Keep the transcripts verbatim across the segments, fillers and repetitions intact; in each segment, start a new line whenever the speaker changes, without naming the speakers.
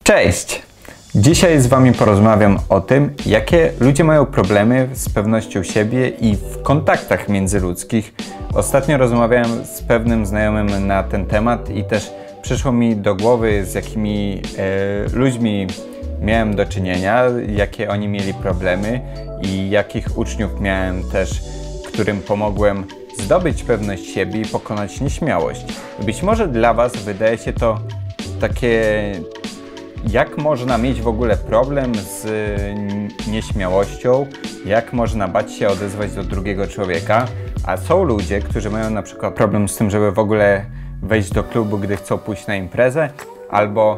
Cześć! Dzisiaj z Wami porozmawiam o tym, jakie ludzie mają problemy z pewnością siebie i w kontaktach międzyludzkich. Ostatnio rozmawiałem z pewnym znajomym na ten temat i też przyszło mi do głowy, z jakimi e, ludźmi miałem do czynienia, jakie oni mieli problemy i jakich uczniów miałem też, którym pomogłem zdobyć pewność siebie i pokonać nieśmiałość. Być może dla Was wydaje się to takie, jak można mieć w ogóle problem z nieśmiałością, jak można bać się odezwać do drugiego człowieka, a są ludzie, którzy mają na przykład problem z tym, żeby w ogóle wejść do klubu, gdy chcą pójść na imprezę, albo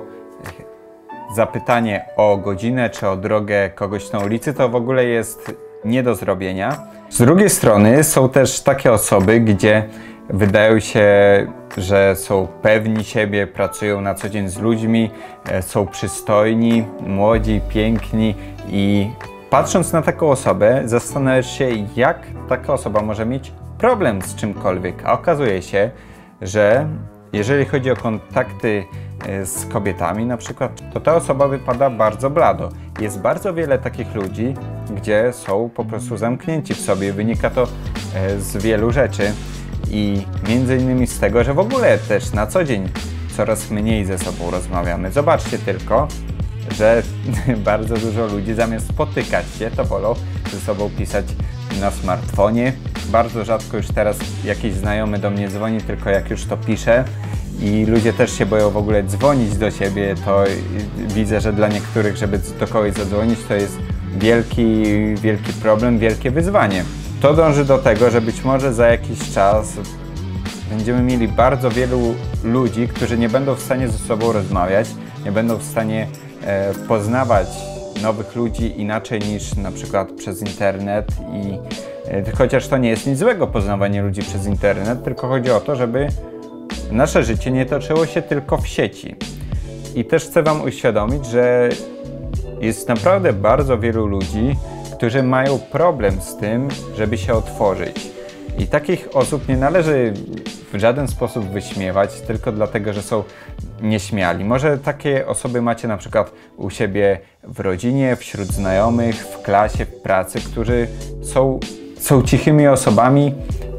zapytanie o godzinę czy o drogę kogoś na ulicy to w ogóle jest nie do zrobienia. Z drugiej strony są też takie osoby, gdzie wydają się, że są pewni siebie, pracują na co dzień z ludźmi, są przystojni, młodzi, piękni i patrząc na taką osobę zastanawiasz się, jak taka osoba może mieć problem z czymkolwiek, a okazuje się, że jeżeli chodzi o kontakty z kobietami na przykład, to ta osoba wypada bardzo blado. Jest bardzo wiele takich ludzi, gdzie są po prostu zamknięci w sobie. Wynika to z wielu rzeczy i między innymi z tego, że w ogóle też na co dzień coraz mniej ze sobą rozmawiamy. Zobaczcie tylko, że bardzo dużo ludzi zamiast spotykać się, to wolą ze sobą pisać na smartfonie. Bardzo rzadko już teraz jakiś znajomy do mnie dzwoni, tylko jak już to pisze. I ludzie też się boją w ogóle dzwonić do siebie, to widzę, że dla niektórych, żeby do kogoś zadzwonić, to jest wielki, wielki problem, wielkie wyzwanie. To dąży do tego, że być może za jakiś czas będziemy mieli bardzo wielu ludzi, którzy nie będą w stanie ze sobą rozmawiać, nie będą w stanie e, poznawać nowych ludzi inaczej niż na przykład przez internet i e, chociaż to nie jest nic złego poznawanie ludzi przez internet, tylko chodzi o to, żeby nasze życie nie toczyło się tylko w sieci. I też chcę Wam uświadomić, że jest naprawdę bardzo wielu ludzi, którzy mają problem z tym, żeby się otworzyć. I takich osób nie należy w żaden sposób wyśmiewać, tylko dlatego, że są nieśmiali. Może takie osoby macie na przykład u siebie w rodzinie, wśród znajomych, w klasie, w pracy, którzy są, są cichymi osobami,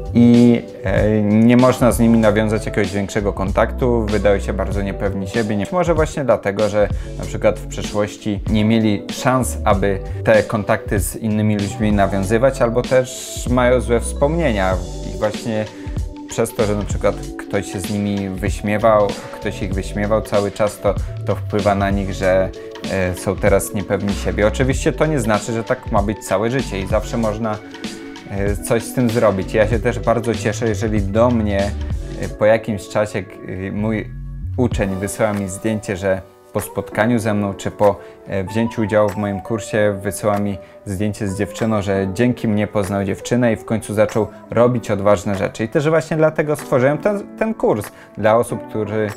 i e, nie można z nimi nawiązać jakiegoś większego kontaktu, wydają się bardzo niepewni siebie. Nie. Może właśnie dlatego, że na przykład w przeszłości nie mieli szans, aby te kontakty z innymi ludźmi nawiązywać, albo też mają złe wspomnienia i właśnie przez to, że na przykład ktoś się z nimi wyśmiewał, ktoś ich wyśmiewał cały czas, to, to wpływa na nich, że e, są teraz niepewni siebie. Oczywiście to nie znaczy, że tak ma być całe życie i zawsze można coś z tym zrobić. Ja się też bardzo cieszę, jeżeli do mnie po jakimś czasie mój uczeń wysyła mi zdjęcie, że po spotkaniu ze mną, czy po wzięciu udziału w moim kursie wysyła mi zdjęcie z dziewczyną, że dzięki mnie poznał dziewczynę i w końcu zaczął robić odważne rzeczy. I też właśnie dlatego stworzyłem ten, ten kurs dla osób, którzy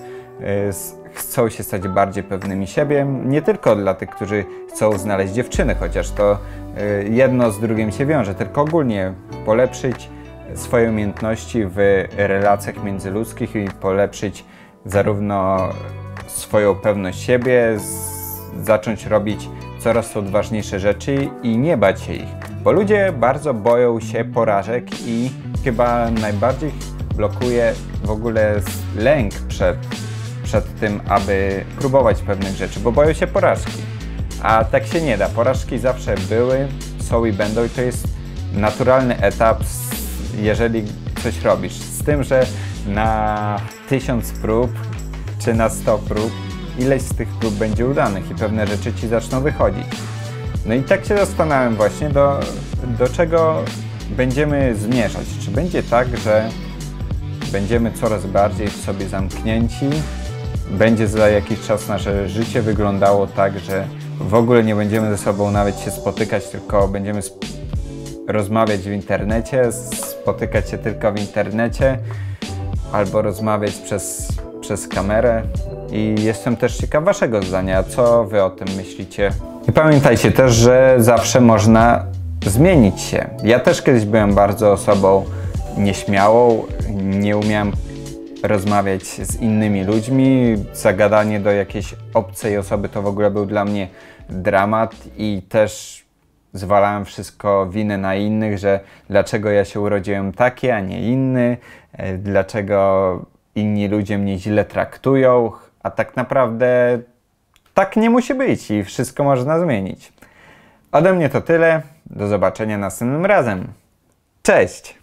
chcą się stać bardziej pewnymi siebie, nie tylko dla tych, którzy chcą znaleźć dziewczyny, chociaż to jedno z drugim się wiąże, tylko ogólnie polepszyć swoje umiejętności w relacjach międzyludzkich i polepszyć zarówno swoją pewność siebie, zacząć robić coraz odważniejsze rzeczy i nie bać się ich, bo ludzie bardzo boją się porażek i chyba najbardziej blokuje w ogóle lęk przed przed tym, aby próbować pewnych rzeczy, bo boją się porażki. A tak się nie da. Porażki zawsze były, są i będą i to jest naturalny etap, jeżeli coś robisz. Z tym, że na tysiąc prób czy na sto prób ileś z tych prób będzie udanych i pewne rzeczy Ci zaczną wychodzić. No i tak się zastanawiam właśnie, do, do czego będziemy zmierzać. Czy będzie tak, że będziemy coraz bardziej w sobie zamknięci, będzie za jakiś czas nasze życie wyglądało tak, że w ogóle nie będziemy ze sobą nawet się spotykać, tylko będziemy rozmawiać w internecie, spotykać się tylko w internecie albo rozmawiać przez, przez kamerę. I jestem też ciekaw Waszego zdania, co Wy o tym myślicie. I pamiętajcie też, że zawsze można zmienić się. Ja też kiedyś byłem bardzo osobą nieśmiałą, nie umiałem rozmawiać z innymi ludźmi. Zagadanie do jakiejś obcej osoby to w ogóle był dla mnie dramat i też zwalałem wszystko winę na innych, że dlaczego ja się urodziłem taki, a nie inny, dlaczego inni ludzie mnie źle traktują, a tak naprawdę tak nie musi być i wszystko można zmienić. Ode mnie to tyle. Do zobaczenia następnym razem. Cześć!